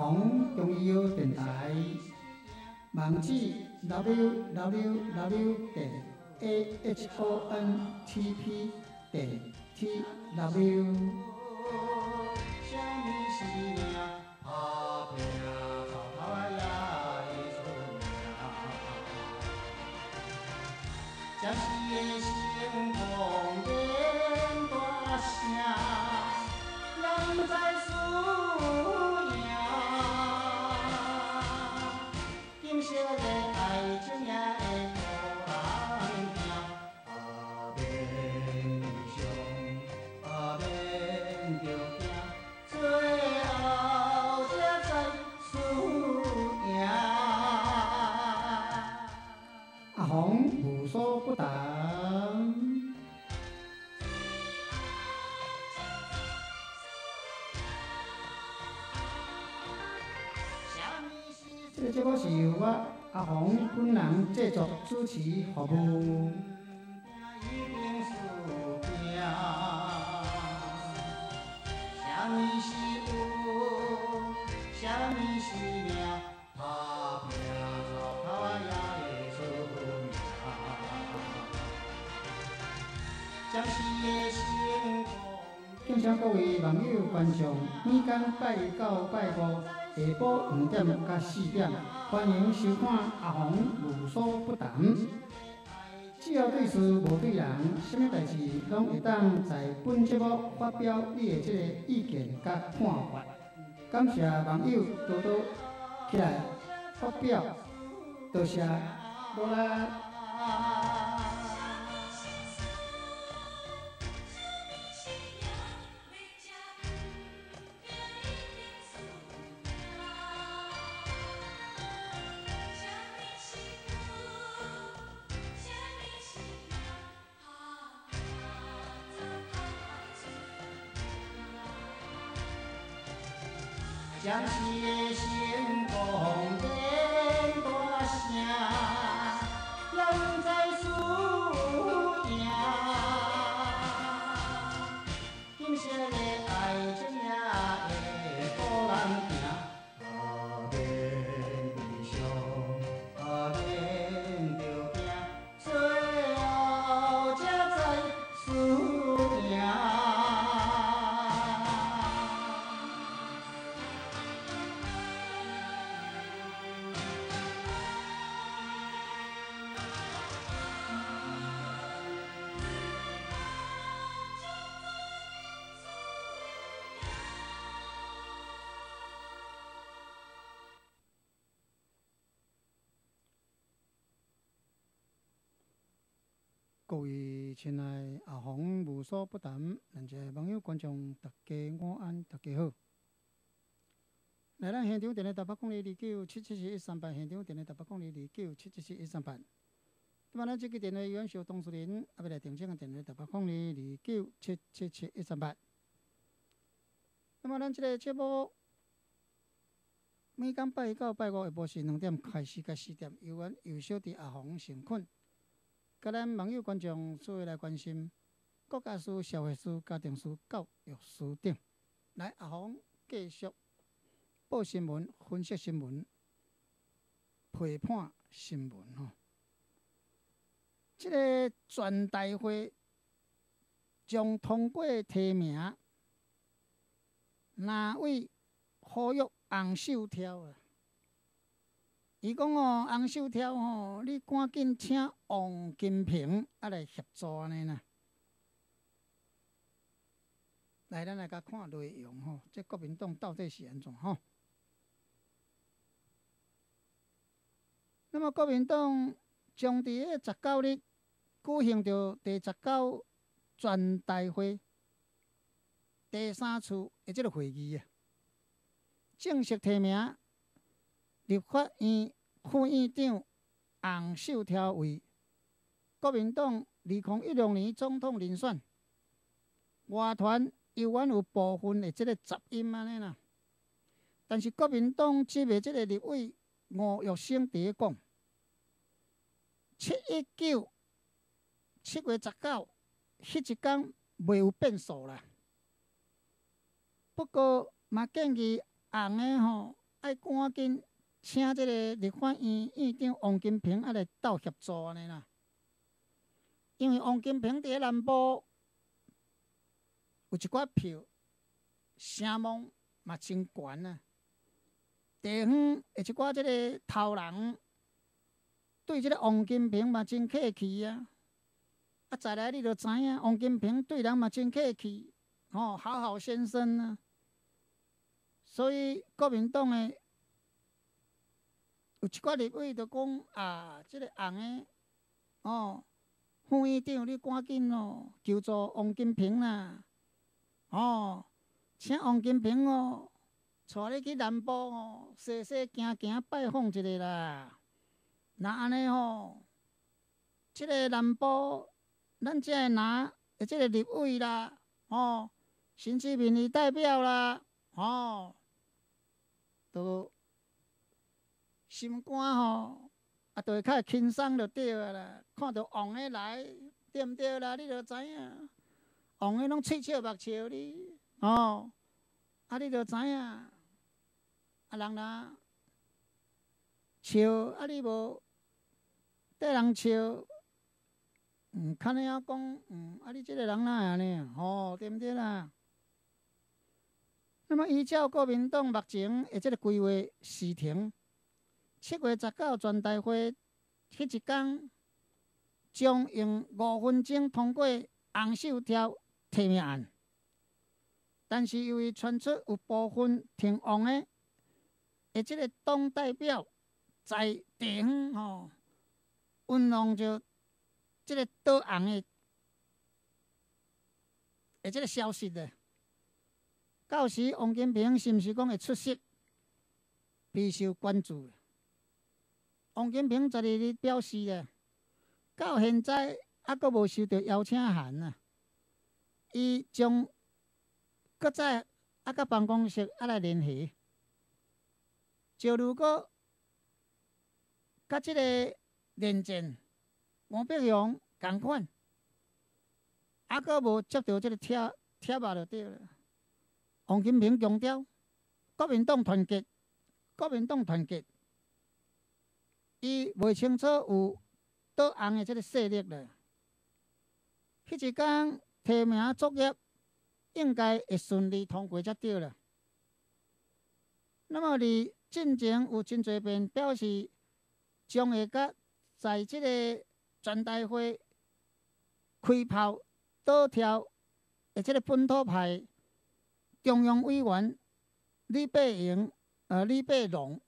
红中医药电台，网址 www.ahontp.tw。 将是的成功演大声，人在输赢。今昔的爱情也会互人惊，免伤，免着惊，最后才知输赢。 阿红无所不谈。这个节目是由我阿红本人制作、主持、服务。 啥物是有，啥物是命，打拼靠靠也会出名。将是的成功。 敬请各位网友观众，每天拜一到拜五下晡5点到4点，欢迎收看阿红无所不谈。只要对事无对人，什么代志拢会当在本节目发表你的这个意见甲看法。感谢网友多多起来发表，多谢，无啦。 将是的成功演大声，人在输赢。今昔的爱情也会互人惊，免伤，免着惊，最后才知输赢。 各位亲爱的阿红无所不谈，咱这网友观众大家午安，大家好。来咱现场电话台北公里29774138，现场电话台北公里29774138。今咱这个电话员是董事人，要来定正的电话台北公里29777138。那么咱这个节目每天拜一到拜五下晡是2点开始到4点，由阮由小弟阿红成困。甲咱网友观众做伙来关心国家事、社会事、家庭事、教育事等。来，阿红继续报新闻、分析新闻、批判新闻吼。这个全大会将通过提名哪位呼吁洪秀跳啊？伊讲哦，洪秀跳吼，你赶紧请王金平来协助安尼啦。来，咱来甲看内容吼，这国民党到底是安怎吼？那么国民党将伫个19日举行着第19全大会第3次的这个会议啊，正式提名立法院副院长洪秀跳为国民党2016年总统人选。外团犹原有部分的这个杂音安尼啦，但是国民党执的这个立委吴玉生伫咧讲，719、7月19迄一天袂有变数啦。不过嘛建议洪的吼爱赶紧请即个立法院院长王金平来斗协助安尼啦。因为王金平伫咧南部有一寡票，声望嘛真悬啊。地方的一寡即个头人对即个王金平嘛真客气啊。再来你就知影，王金平对人嘛真客气，好好先生啊。所以国民党的有一寡立委就讲啊，即个红的副院长你赶紧求助王金平啦，请王金平带你去南部细细行行拜访一下啦。那安尼即个南部咱遮个人的即个立委啦，甚至民意代表啦，都心肝就会较轻松就对啊啦。看到王的来，对毋对啦？你就知影，王的拢喙笑目笑你，你就知影。人若笑，你无缀人笑，较能晓讲，你即个人哪会安尼？对毋对啦？那么依照国民党目前的即个规划时程，7月19全代会迄一天，将用5分钟通过洪秀条提名案。但是由于传出有部分挺王的即个党代表在地方运用着即个倒红的即个消息咧，到时王金平是毋是讲会出席，备受关注。王金平12日表示咧，到现在还阁无收到邀请函啊，伊将搁再甲办公室来联系。就如果甲即个连战王碧荣共款，还阁无接到即个贴啊就对了。王金平强调，国民党团结，国民党团结。伊袂清楚有倒红的即个势力咧。迄一天提名作业应该会顺利通过才对了。那么伫进前有真侪遍表示，将会甲在即个全代会开炮倒跳的即个本土派中央委员李柏龙，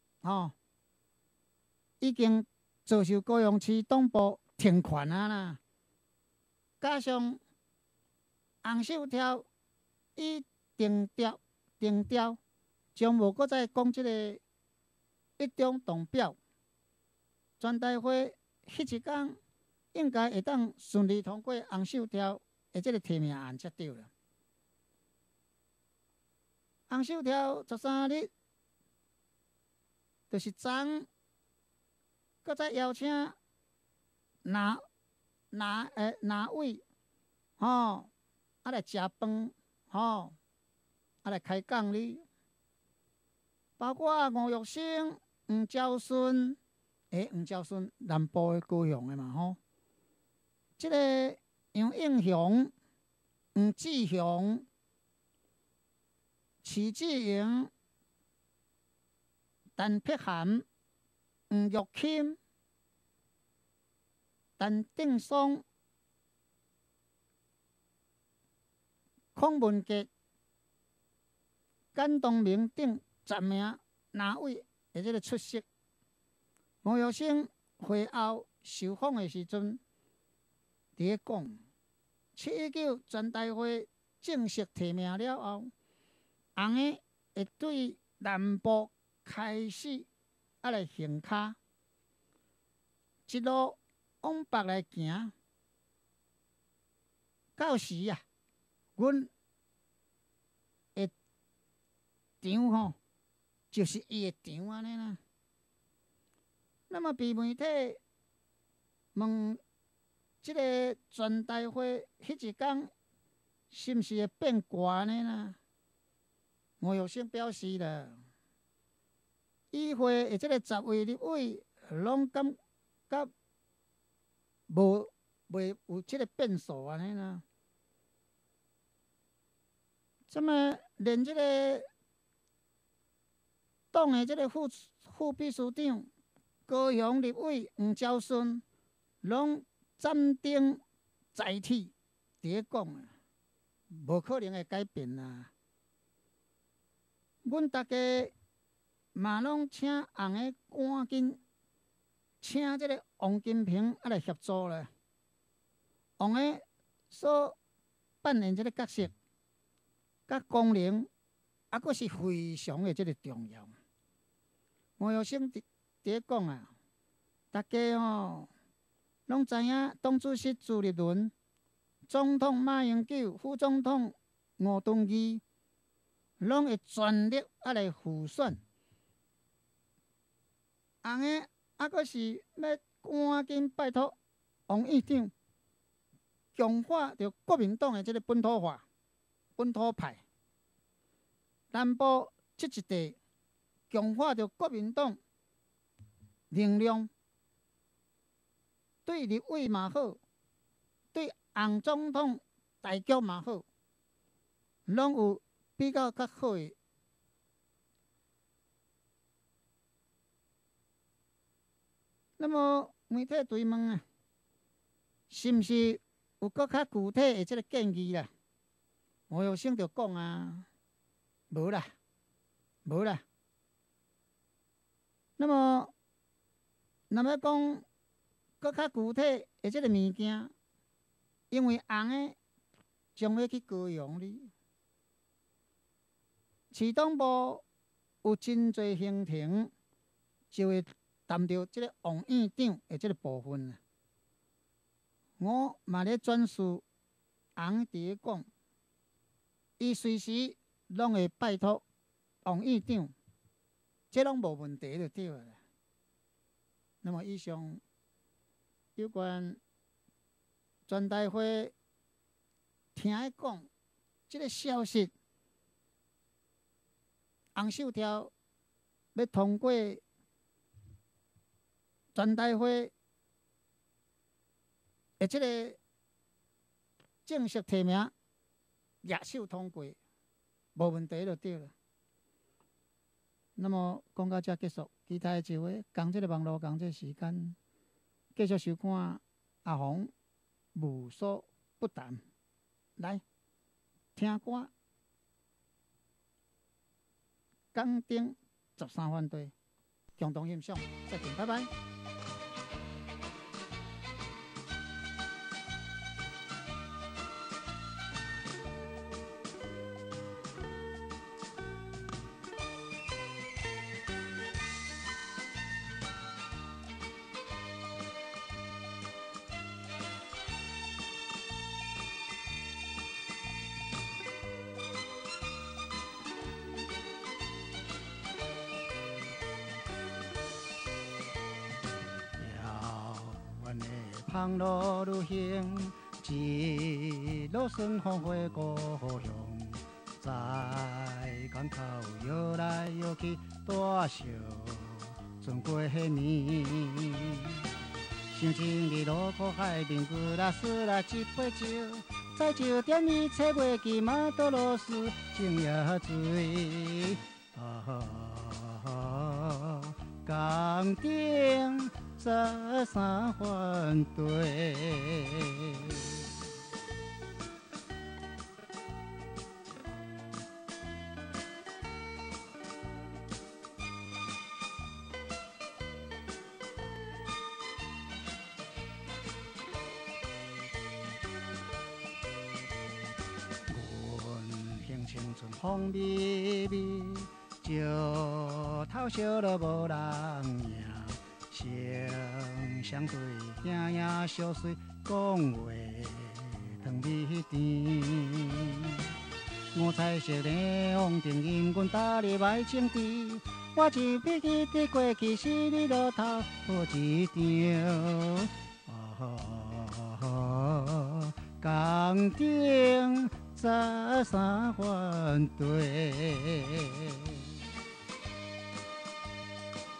已经遭受高雄市党部停权啊啦。加上洪秀条已定调，将无搁再讲即个一中动表，全代会迄一天应该会当顺利通过洪秀条的即个提名案才对了。洪秀条13日就是昨搁再邀请哪位来食饭，来开讲哩。包括吴玉生、黄昭顺，黄昭顺南部的高雄的嘛即个杨应雄、黄志雄、徐志莹、陈碧涵、黄玉钦、陈定松、邝文杰、简东明等10名哪位会即个出席？吴玉生会后受访的时阵，伫咧讲，719全代会正式提名了后，红的会对南部开始来行脚，一路往北来行。到时阮的场就是伊的场安尼啦。那么被媒体问即个全代会迄一天是毋是会变悬呢啦？吴玉生表示啦， 议会的即个10位立委，拢感觉袂有即个变数安尼啦。怎么连即个党的即个副秘书长高雄立委黄昭顺，拢斩钉截铁伫咧讲啊，无可能会改变啦。阮大家嘛拢请红的赶紧请即个王金平来协助咧。王的所扮演即个角色，甲功能，还佫是非常的即个重要。黄耀生伫咧讲啊，大家拢知影，党主席朱立伦、总统马英九、副总统吴敦义，拢会全力来辅选。红的还佫是要赶紧拜托王院长强化着国民党的即个本土化、本土派，南部这一地强化着国民党能量，对立委嘛好，对洪总统大局嘛好，拢有比较较好的。那么媒体追问啊，是毋是有搁较具体的即个建议啦？黄耀生就讲啊，无啦，无啦。那么，若要讲搁较具体的即个物件，因为红的将要去高雄哩，市党部有真侪行程，就会谈到即个王院长的即个部分啊。我嘛咧转述红伫咧讲，伊随时拢会拜托王院长，这拢无问题就对了啦。那么以上有关全代会听伊讲即个消息，洪秀条要通过全代会的即个正式提名，举手通过，无问题就对了。那么讲到这结束，其他的一位讲这个网络讲这个时间，继续收看阿红无所不谈，来听歌，港顶13反对，共同欣赏，再见，拜拜。航路旅行，一路顺风回故乡。在港口摇来摇去，大笑船过年。想情日路口海边，古拉斯拉一杯酒，在酒店里切月记马多罗斯正夜醉。港顶13反对。青春风靡靡，石头烧了无人赢。相对兄兄小水讲话汤米甜。五彩色的风筝引阮踏入爱情池，我一笔记伫过去是你路头好一场。港顶13反对。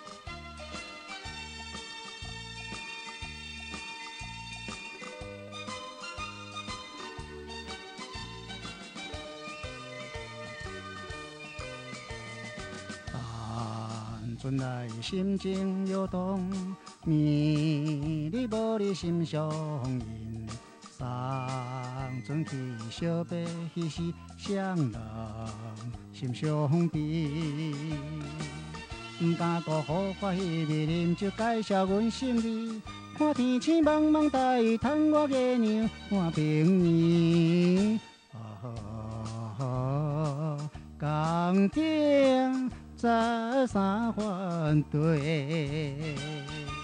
阵来心情摇动，绵你无你心上人，送阵去小白彼时双人心相悲。不敢辜负我迄味啉酒，介绍阮心意。看天星茫茫大，窗外月亮看平年。工顶再三反对。